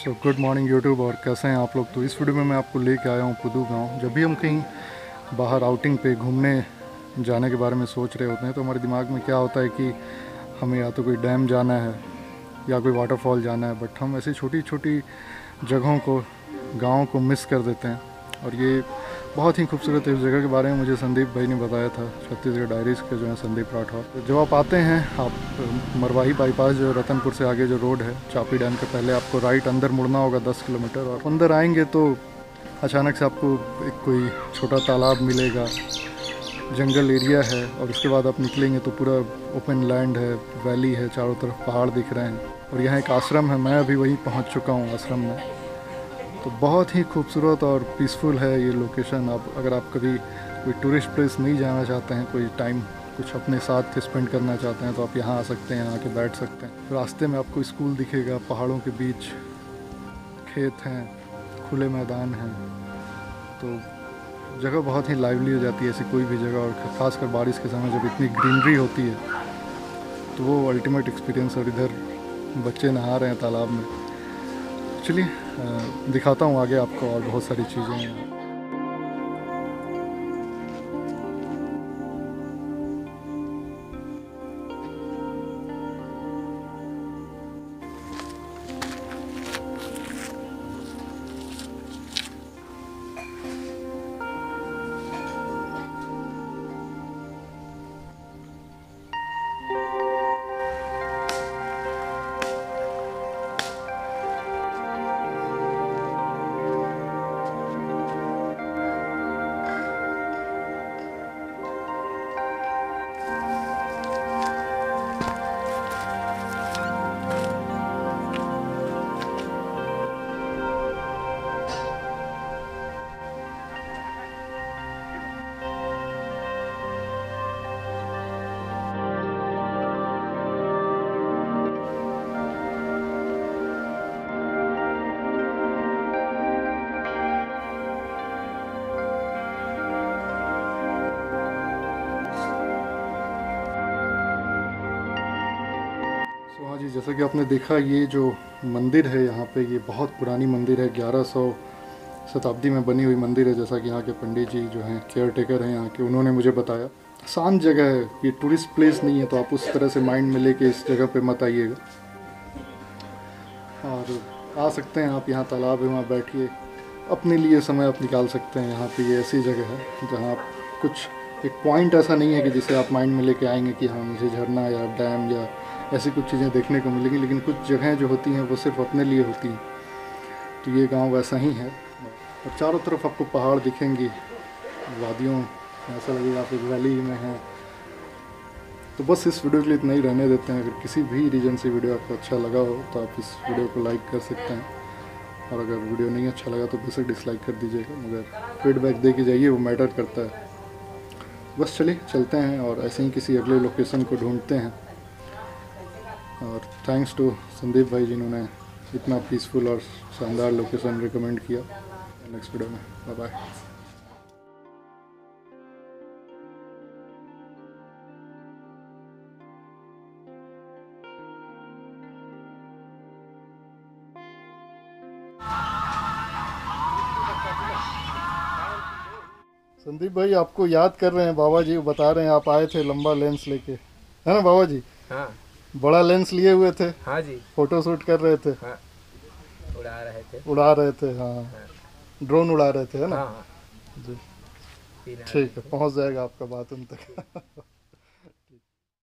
So good morning YouTube. और कैसे हैं आप लोग। तो इस वीडियो में मैं आपको लेके आया हूँ पुदू गांव। जब भी हम कहीं बाहर आउटिंग पे घूमने जाने के बारे में सोच रहे होते हैं तो हमारे दिमाग में क्या होता है कि हमें या तो कोई डैम जाना है या कोई वाटरफॉल जाना है, बट हम ऐसी छोटी छोटी जगहों को, गाँव को मिस कर देते हैं। और ये बहुत ही खूबसूरत है। इस जगह के बारे में मुझे संदीप भाई ने बताया था, छत्तीसगढ़ डायरीज़ के जो है संदीप राठौर। तो जब आप आते हैं, आप मरवाही बाईपास जो रतनपुर से आगे जो रोड है चापी डैम के पहले, आपको राइट अंदर मुड़ना होगा 10 किलोमीटर। और अंदर आएंगे तो अचानक से आपको एक कोई छोटा तालाब मिलेगा, जंगल एरिया है। और उसके बाद आप निकलेंगे तो पूरा ओपन लैंड है, वैली है, चारों तरफ पहाड़ दिख रहे हैं। और यहाँ एक आश्रम है, मैं अभी वहीं पहुँच चुका हूँ आश्रम में। तो बहुत ही खूबसूरत और पीसफुल है ये लोकेशन। अगर आप कभी कोई टूरिस्ट प्लेस नहीं जाना चाहते हैं, कोई टाइम कुछ अपने साथ स्पेंड करना चाहते हैं, तो आप यहाँ आ सकते हैं, यहाँ आके बैठ सकते हैं। रास्ते में आपको स्कूल दिखेगा, पहाड़ों के बीच खेत हैं, खुले मैदान हैं। तो जगह बहुत ही लाइवली हो जाती है ऐसी कोई भी जगह। और ख़ासकर बारिश के समय जब इतनी ग्रीनरी होती है तो वो अल्टीमेट एक्सपीरियंस। और इधर बच्चे नहा रहे हैं तालाब में। चलिए दिखाता हूँ आगे आपको और बहुत सारी चीज़ें हैं। हाँ जी, जैसा कि आपने देखा, ये जो मंदिर है यहाँ पे, ये बहुत पुरानी मंदिर है। 1100 शताब्दी में बनी हुई मंदिर है। जैसा कि यहाँ के पंडित जी जो हैं, केयर टेकर हैं यहाँ के, उन्होंने मुझे बताया। शांत जगह है, ये टूरिस्ट प्लेस नहीं है, तो आप उस तरह से माइंड में लेके इस जगह पे मत आइएगा। और आ सकते हैं आप, यहाँ तालाब है, वहाँ बैठिए, अपने लिए समय आप निकाल सकते हैं। यहाँ पे ये ऐसी जगह है जहाँ आप कुछ एक पॉइंट ऐसा नहीं है कि जिसे आप माइंड में लेके आएंगे कि हाँ मुझे झरना या डैम या ऐसी कुछ चीज़ें देखने को मिलेंगी। लेकिन कुछ जगहें जो होती हैं वो सिर्फ अपने लिए होती हैं। तो ये गांव वैसा ही है। और चारों तरफ आपको पहाड़ दिखेंगी, वादियों, ऐसा लगेगा आप एक वैली में हैं। तो बस इस वीडियो के लिए इतना ही रहने देते हैं। अगर किसी भी रीजन से वीडियो आपको अच्छा लगा हो तो आप इस वीडियो को लाइक कर सकते हैं। और अगर वीडियो नहीं अच्छा लगा तो बेशक डिसलाइक कर दीजिएगा, मगर फीडबैक दे के जाइए, वो मैटर करता है। बस चलिए चलते हैं और ऐसे ही किसी अगले लोकेशन को ढूंढते हैं। और थैंक्स टू संदीप भाई जिन्होंने इतना पीसफुल और शानदार लोकेशन रिकमेंड किया। नेक्स्ट वीडियो में बाय बाय। संदीप भाई आपको याद कर रहे हैं, बाबा जी बता रहे हैं आप आए थे लंबा लेंस लेके, है ना बाबा जी? हाँ, बड़ा लेंस लिए हुए थे। हाँ जी, फोटो शूट कर रहे थे। हाँ, उड़ा रहे थे, हाँ, हाँ, ड्रोन उड़ा रहे थे, है ना? हाँ, हाँ, जी, तीन आदमी ठीक है, थे। पहुंच जाएगा आपका बात उन तक।